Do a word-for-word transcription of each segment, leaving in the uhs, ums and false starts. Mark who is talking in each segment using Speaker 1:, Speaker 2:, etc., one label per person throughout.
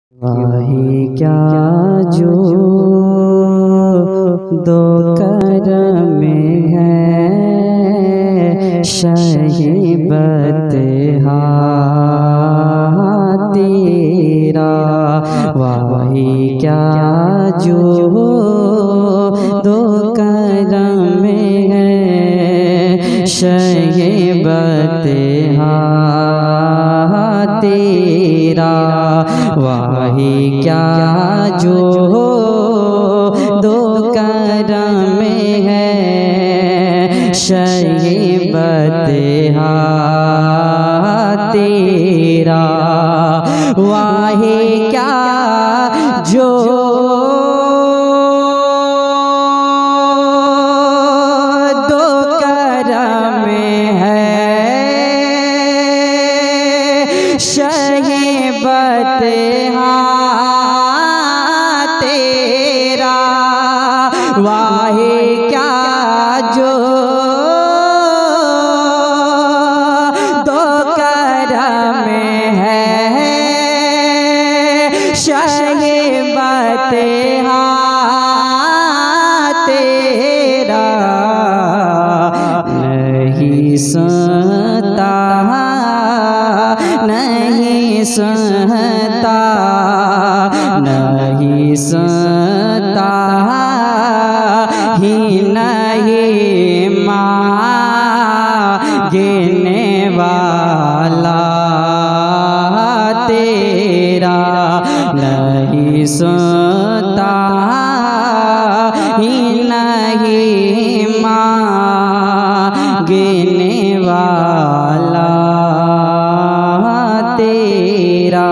Speaker 1: वाही क्या जो दो करम है शहीबत तेरा। वाही क्या जो दो करम है शहीबत तेरा। वाही क्या जो दो करम है शहीबत तेरा। वाही क्या जो दो करम है शहीबत तेरा। वाही क्या जो दो करम है शहीबत तेरा। नहीं सुनता नहीं सुनता नहीं सुनता ही नहीं मांगने वाला तेरा। नहीं सुनता ही नहीं मांगने वाला तेरा।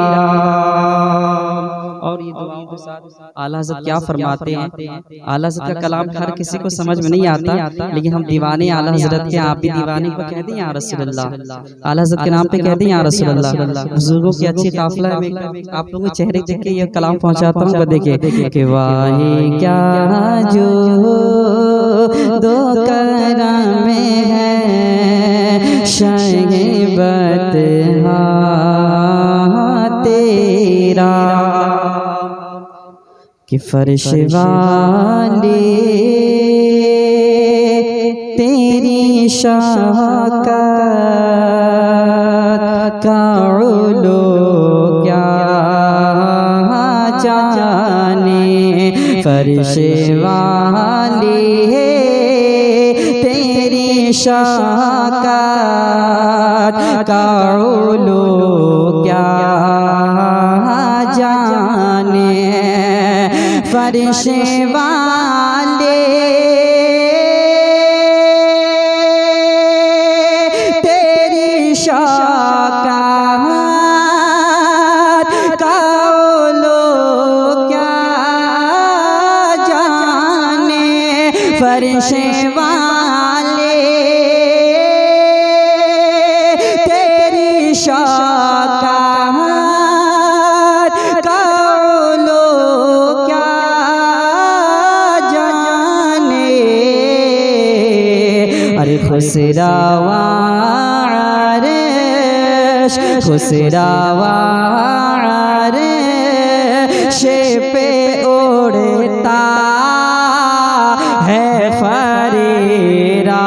Speaker 1: और ये दुआओं के साथ आला हज़रत क्या फरमाते हैं। आला हज़रत का कलाम हर किसी को समझ में नहीं आता, लेकिन हम दीवाने आला हज़रत के। आप भी दीवाने को कह दें या रसूल अल्लाह, आला हज़रत के नाम पे कह दें या रसूल अल्लाह। बुजुर्गों की अच्छी काफिला है। आप लोगों के चेहरे देख के ये कलाम पहुंचाता हूँ। देखिए कि वाही क्या जो दो करम है शहीबत तेरा। कि फर्श वाले तेरी शौकत का उलू क्या जाने। फर्श वाले तेरी शौकत का उलू क्या जाने। फर्श वाले तेरी शौकत का उलू क्या जाने। फर्श वाले तेरी शौकत का उलू क्या जाने। अरे खुसरावा अर्श खुसरावा अर्श पे उड़ता है फरेरा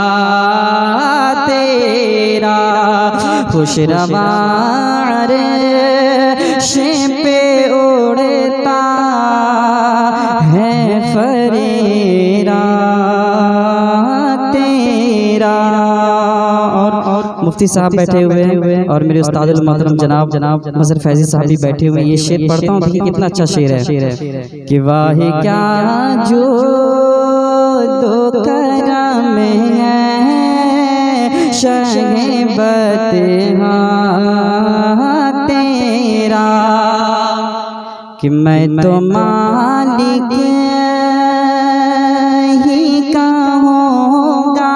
Speaker 1: तेरा। खुशरवा अर्श पे उड़ता है फरेरा तेरा। और और मुफ्ती साहब बैठे हुए हैं और मेरे उस्तादुल मोहतरम जनाब जनाब मजहर फैजी साहब भी बैठे हुए हैं। ये शेर पढ़ता हूँ, देखिए कितना अच्छा शेर है कि वाही क्या जो दो करम है शहीबत तेरा। कि मैं तो मालिक ही कहूँगा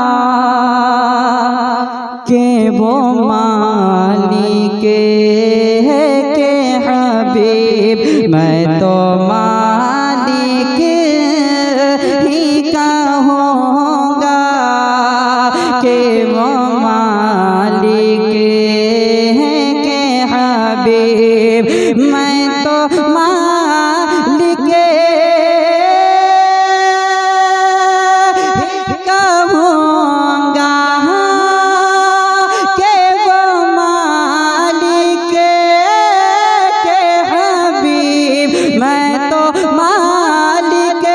Speaker 1: कि वो मालिक है के हबीब। मैं तो मालिक ही कहूँगा कि वो मालिक है के हबीब। मैं मैं तो मालिक कहूँगा के वो मालिक के हबीब, मैं तो मालिक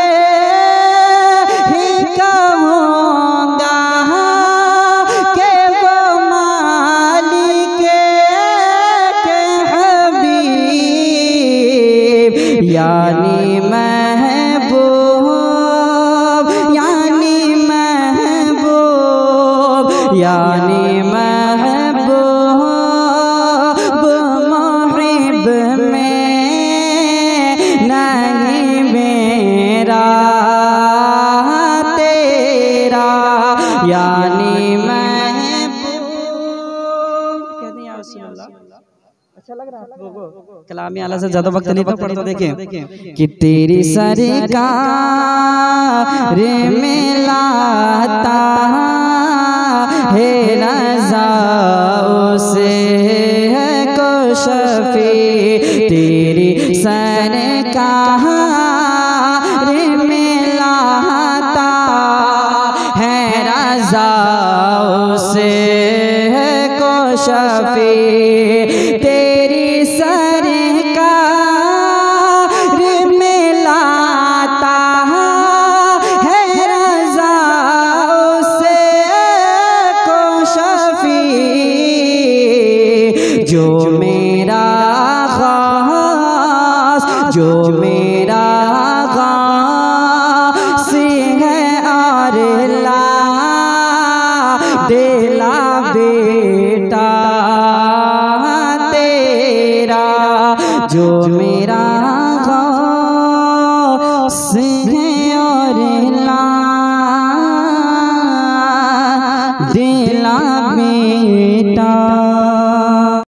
Speaker 1: ही कहूँगा के वो मालिक के हबीब। यानी महबूब यानी महबूब यानी महबूब मुहिब में नहीं मेरा तेरा, यानी महबूब। कहते हैं या रसूल अल्लाह, अच्छा लग रहा है आपको? कलाम आला से ज्यादा वक्त नहीं पकड़ तो देखें कि तेरी सरकार में लाता है रज़ा उसे है को शफी, तेरी सरकार में लाता है रज़ा उसे है को शफी, तेरी सरकार में लाता है रज़ा उसे को शफी, जो मेरा खास जो मेरा खास है और ला दिला बेटा तेरा, जो मेरा खास है और ला दिला बेटा